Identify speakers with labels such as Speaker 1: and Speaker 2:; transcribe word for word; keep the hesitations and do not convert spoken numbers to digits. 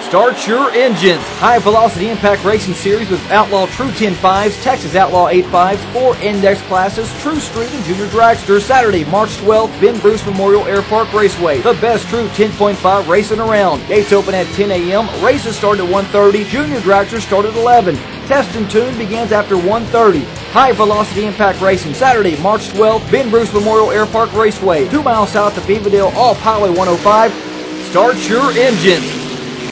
Speaker 1: Start your engines. High Velocity Impact Racing Series with Outlaw True ten fives, Texas Outlaw eight fives, four index classes, True Street and Junior Dragsters. Saturday, March twelfth, Ben Bruce Memorial Air Park Raceway. The best True ten point five racing around. Gates open at ten A M Races start at one thirty. Junior Dragsters start at eleven. Test and tune begins after one thirty. High Velocity Impact Racing, Saturday, March twelfth, Ben Bruce Memorial Air Park Raceway. Two miles south of Evadale off Highway one oh five. Start your engines.